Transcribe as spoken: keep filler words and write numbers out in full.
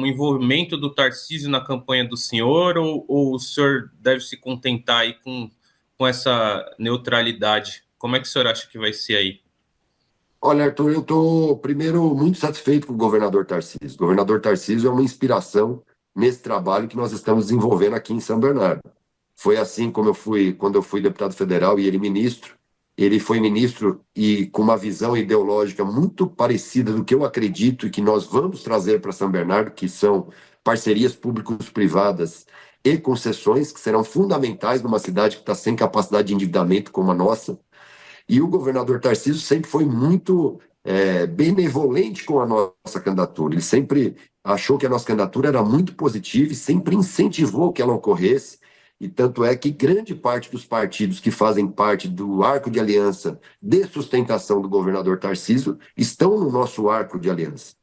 um envolvimento do Tarcísio na campanha do senhor, ou, ou o senhor deve se contentar aí com, com essa neutralidade? Como é que o senhor acha que vai ser aí? Olha, Arthur, eu estou, primeiro, muito satisfeito com o governador Tarcísio. O governador Tarcísio é uma inspiração nesse trabalho que nós estamos desenvolvendo aqui em São Bernardo. Foi assim como eu fui, quando eu fui deputado federal e ele ministro. Ele foi ministro e com uma visão ideológica muito parecida do que eu acredito e que nós vamos trazer para São Bernardo, que são parcerias público-privadas e concessões, que serão fundamentais numa cidade que está sem capacidade de endividamento como a nossa. E o governador Tarcísio sempre foi muito é, benevolente com a nossa candidatura. Ele sempre achou que a nossa candidatura era muito positiva e sempre incentivou que ela ocorresse. E tanto é que grande parte dos partidos que fazem parte do arco de aliança de sustentação do governador Tarcísio estão no nosso arco de aliança.